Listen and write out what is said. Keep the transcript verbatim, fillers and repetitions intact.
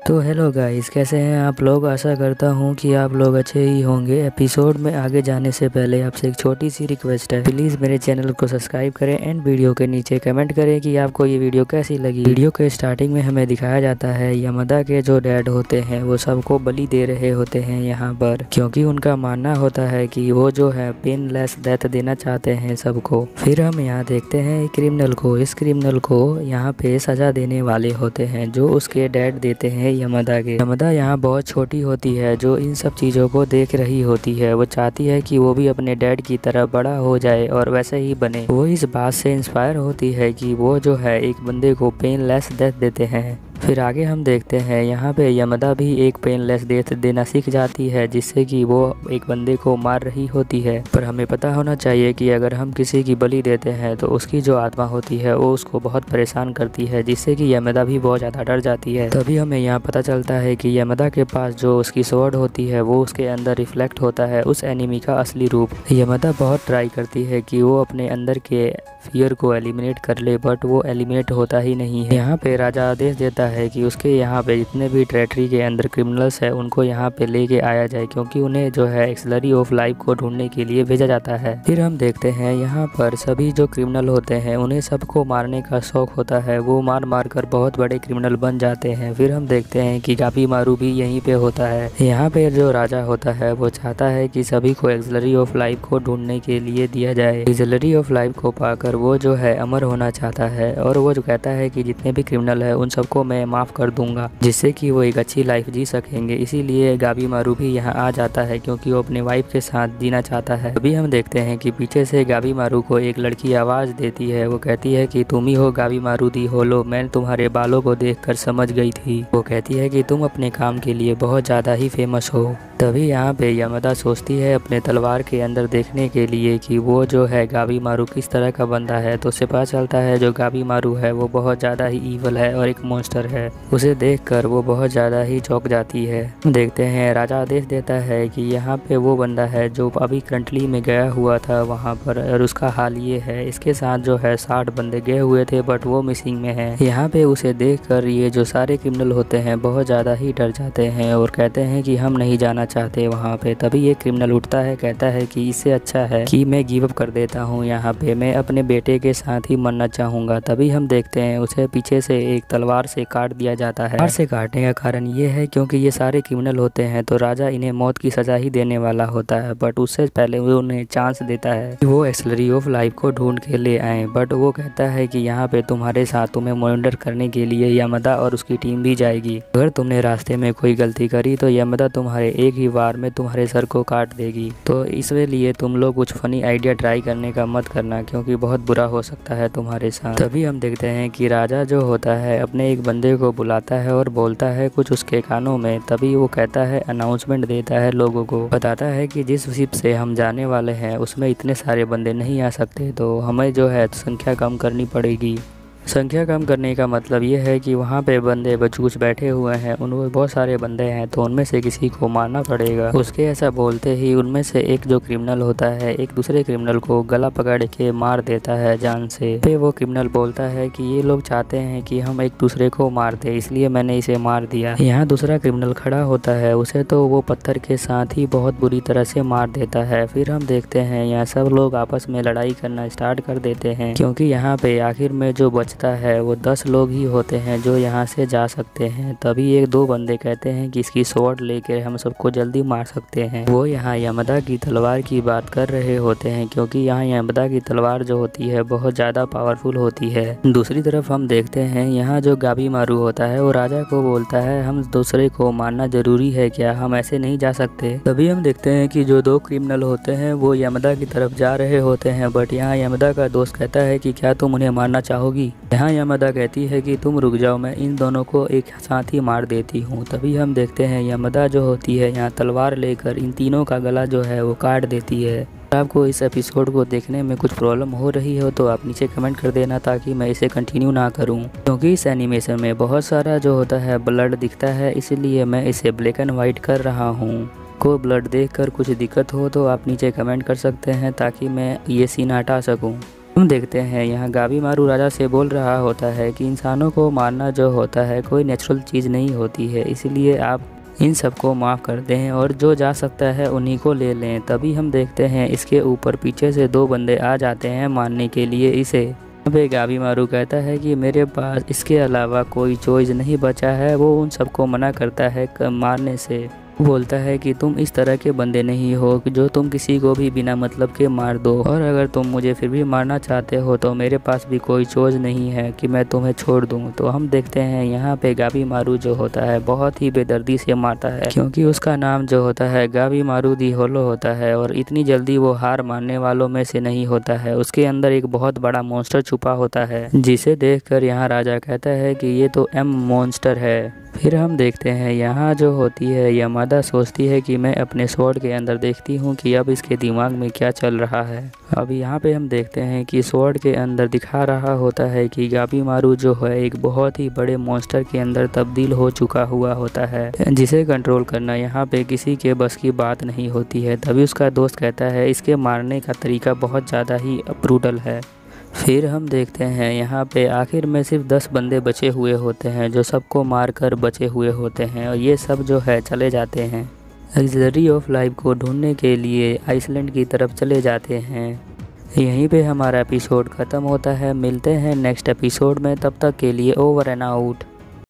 तो hello guys, कैसे हैं आप लोग। आशा करता हूं कि आप लोग अच्छे ही होंगे। एपिसोड में आगे जाने से पहले आपसे एक छोटी सी रिक्वेस्ट है, प्लीज़ मेरे चैनल को सब्सक्राइब करें एंड वीडियो के नीचे कमेंट करें कि आपको ये वीडियो कैसी लगी। वीडियो के स्टार्टिंग में हमें दिखाया जाता है यमदा के जो डैड होते हैं वो सबको बलि दे रहे होते हैं यहाँ पर, क्योंकि उनका मानना होता है कि वो जो है पेनलेस डेथ देना चाहते हैं सबको। फिर हम यहाँ देखते हैं एक क्रिमिनल को। इस क्रिमिनल को यहाँ पे सजा देने वाले होते हैं जो उसके डैड देते हैं यमदा के। यमदा यहाँ बहुत छोटी होती है जो इन सब चीज़ों को देख रही होती है। वो चाहती है कि वो भी अपने डैड की तरह बड़ा हो जाए और वैसे ही बने। वो इस बात से इंस्पायर होती है कि वो जो है एक बंदे को पेनलेस डेथ देते हैं। फिर आगे हम देखते हैं यहाँ पे यमदा भी एक पेनलेस डेथ देना सीख जाती है, जिससे कि वो एक बंदे को मार रही होती है। पर हमें पता होना चाहिए कि अगर हम किसी की बलि देते हैं तो उसकी जो आत्मा होती है वो उसको बहुत परेशान करती है, जिससे कि यमदा भी बहुत ज़्यादा डर जाती है। तभी हमें यहाँ पता चलता है कि यमदा के पास जो उसकी स्वॉर्ड होती है वो उसके अंदर रिफ्लेक्ट होता है उस एनिमी का असली रूप। यमदा बहुत ट्राई करती है कि वो अपने अंदर के फियर को एलिमिनेट कर ले, बट वो एलिमिनेट होता ही नहीं है। यहाँ पे राजा आदेश देता है कि उसके यहाँ पे जितने भी टेरिटरी के अंदर क्रिमिनल्स है उनको यहाँ पे लेके आया जाए, क्योंकि उन्हें जो है एक्सलरी ऑफ लाइफ को ढूंढने के लिए भेजा जाता है। फिर हम देखते हैं यहाँ पर सभी जो क्रिमिनल होते हैं उन्हें सबको मारने का शौक होता है। वो मार मार कर बहुत बड़े क्रिमिनल बन जाते हैं। फिर हम देखते हैं कि गाबीमारू भी यहीं पे होता है। यहाँ पे जो राजा होता है वो चाहता है कि सभी को एक्सलरी ऑफ लाइफ को ढूंढने के लिए दिया जाए। एक्सलरी ऑफ लाइफ को पाकर वो जो है अमर होना चाहता है, और वो जो कहता है कि जितने भी क्रिमिनल है उन सबको मैं माफ कर दूंगा, जिससे कि वो एक अच्छी लाइफ जी सकेंगे। इसीलिए गाबीमारू भी यहाँ आ जाता है, क्योंकि वो अपने वाइफ के साथ जीना चाहता है। अभी हम देखते हैं कि पीछे से गाबीमारू को एक लड़की आवाज देती है। वो कहती है कि तुम ही हो गाबीमारू दी होलो, मैं तुम्हारे बालों को देखकर समझ गई थी। वो कहती है कि तुम अपने काम के लिए बहुत ज्यादा ही फेमस हो। तभी यहाँ पे यमदा सोचती है अपने तलवार के अंदर देखने के लिए कि वो जो है गाबीमारू किस तरह का बंदा है। तो उसे पता चलता है जो गाबीमारू है वो बहुत ज़्यादा ही ईवल है और एक मॉन्स्टर है। उसे देखकर वो बहुत ज़्यादा ही चौंक जाती है। देखते हैं राजा आदेश देता है कि यहाँ पे वो बंदा है जो अभी करंटली में गया हुआ था वहाँ पर, और उसका हाल ये है। इसके साथ जो है साठ बंदे गए हुए थे बट वो मिसिंग में है। यहाँ पे उसे देखकर ये जो सारे क्रिमिनल होते हैं बहुत ज़्यादा ही डर जाते हैं और कहते हैं कि हम नहीं जाना चाहते वहाँ पे। तभी ये क्रिमिनल उठता है, कहता है कि इससे अच्छा है कि मैं गिव अप कर देता हूँ, यहाँ पे मैं अपने बेटे के साथ ही मरना चाहूँगा। तभी हम देखते हैं उसे पीछे से एक तलवार से काट दिया जाता है। तलवार से काटने का कारण ये है क्योंकि ये सारे क्रिमिनल होते हैं तो राजा इन्हें मौत की सजा ही देने वाला होता है, बट उससे पहले वो उन्हें चांस देता है कि वो एक्सलरी ऑफ लाइफ को ढूंढ के ले आए। बट वो कहता है कि यहाँ पे तुम्हारे साथ तुम्हें मॉनिटर करने के लिए यमदा और उसकी टीम भी जाएगी। अगर तुमने रास्ते में कोई गलती करी तो यमदा तुम्हारे एक ही वार में तुम्हारे सर को काट देगी। तो इसलिए तुम लोग कुछ फनी आइडिया ट्राई करने का मत करना, क्योंकि बहुत बुरा हो सकता है तुम्हारे साथ। तभी हम देखते हैं कि राजा जो होता है अपने एक बंदे को बुलाता है और बोलता है कुछ उसके कानों में। तभी वो कहता है, अनाउंसमेंट देता है, लोगों को बताता है कि जिस शिप से हम जाने वाले हैं उसमें इतने सारे बंदे नहीं आ सकते, तो हमें जो है संख्या कम करनी पड़ेगी। संख्या कम करने का मतलब ये है कि वहाँ पे बंदे बचूच बैठे हुए हैं, उनमें बहुत सारे बंदे हैं, तो उनमें से किसी को मारना पड़ेगा। उसके ऐसा बोलते ही उनमें से एक जो क्रिमिनल होता है एक दूसरे क्रिमिनल को गला पकड़ के मार देता है जान से। फिर वो क्रिमिनल बोलता है कि ये लोग चाहते हैं कि हम एक दूसरे को मार दे, इसलिए मैंने इसे मार दिया। यहाँ दूसरा क्रिमिनल खड़ा होता है, उसे तो वो पत्थर के साथ ही बहुत बुरी तरह से मार देता है। फिर हम देखते हैं यहाँ सब लोग आपस में लड़ाई करना स्टार्ट कर देते हैं, क्योंकि यहाँ पे आखिर में जो है वो दस लोग ही होते हैं जो यहाँ से जा सकते हैं। तभी एक दो बंदे कहते हैं कि इसकी स्वॉर्ड लेकर हम सबको जल्दी मार सकते हैं। वो यहाँ यमदा की तलवार की बात कर रहे होते हैं, क्योंकि यहाँ यमदा की तलवार जो होती है बहुत ज़्यादा पावरफुल होती है। दूसरी तरफ हम देखते हैं यहाँ जो गाबीमारू होता है वो राजा को बोलता है, हम दूसरे को मारना जरूरी है क्या, हम ऐसे नहीं जा सकते। तभी हम देखते हैं कि जो दो क्रिमिनल होते हैं वो यमदा की तरफ जा रहे होते हैं, बट यहाँ यमदा का दोस्त कहता है कि क्या तुम उन्हें मारना चाहोगी। यहाँ यमदा कहती है कि तुम रुक जाओ, मैं इन दोनों को एक साथ ही मार देती हूँ। तभी हम देखते हैं यमदा जो होती है यहाँ तलवार लेकर इन तीनों का गला जो है वो काट देती है। आपको इस एपिसोड को देखने में कुछ प्रॉब्लम हो रही हो तो आप नीचे कमेंट कर देना, ताकि मैं इसे कंटिन्यू ना करूं, क्योंकि इस एनिमेशन में बहुत सारा जो होता है ब्लड दिखता है, इसलिए मैं इसे ब्लैक एंड वाइट कर रहा हूं। को ब्लड देखकर कुछ दिक्कत हो तो आप नीचे कमेंट कर सकते हैं, ताकि मैं ये सीन हटा सकूं। हम देखते हैं यहाँ गाबीमारू राजा से बोल रहा होता है कि इंसानों को मारना जो होता है कोई नेचुरल चीज़ नहीं होती है, इसलिए आप इन सबको माफ़ कर दें और जो जा सकता है उन्हीं को ले लें। तभी हम देखते हैं इसके ऊपर पीछे से दो बंदे आ जाते हैं मारने के लिए इसे। यहाँ पे गाबीमारू कहता है कि मेरे पास इसके अलावा कोई चॉइस नहीं बचा है। वो उन सबको मना करता है मारने से। बोलता है कि तुम इस तरह के बंदे नहीं हो कि जो तुम किसी को भी बिना मतलब के मार दो, और अगर तुम मुझे फिर भी मारना चाहते हो तो मेरे पास भी कोई चॉइस नहीं है कि मैं तुम्हें छोड़ दूं। तो हम देखते हैं यहाँ पे गाबीमारू जो होता है बहुत ही बेदर्दी से मारता है, क्योंकि उसका नाम जो होता है गाबीमारू दी होलो होता है और इतनी जल्दी वो हार मानने वालों में से नहीं होता है। उसके अंदर एक बहुत बड़ा मॉन्स्टर छुपा होता है, जिसे देखकर यहाँ राजा कहता है कि ये तो एम मॉन्स्टर है। फिर हम देखते हैं यहाँ जो होती है यमादा सोचती है कि मैं अपने स्वॉर्ड के अंदर देखती हूँ कि अब इसके दिमाग में क्या चल रहा है। अब यहाँ पे हम देखते हैं कि स्वॉर्ड के अंदर दिखा रहा होता है कि गाबीमारू जो है एक बहुत ही बड़े मॉन्स्टर के अंदर तब्दील हो चुका हुआ होता है, जिसे कंट्रोल करना यहाँ पे किसी के बस की बात नहीं होती है। तभी उसका दोस्त कहता है इसके मारने का तरीका बहुत ज़्यादा ही ब्रूटल है। फिर हम देखते हैं यहाँ पे आखिर में सिर्फ दस बंदे बचे हुए होते हैं जो सबको मारकर बचे हुए होते हैं, और ये सब जो है चले जाते हैं लग्जरी ऑफ लाइफ को ढूंढने के लिए आइसलैंड की तरफ चले जाते हैं। यहीं पे हमारा एपिसोड ख़त्म होता है। मिलते हैं नेक्स्ट एपिसोड में, तब तक के लिए ओवर एंड आउट।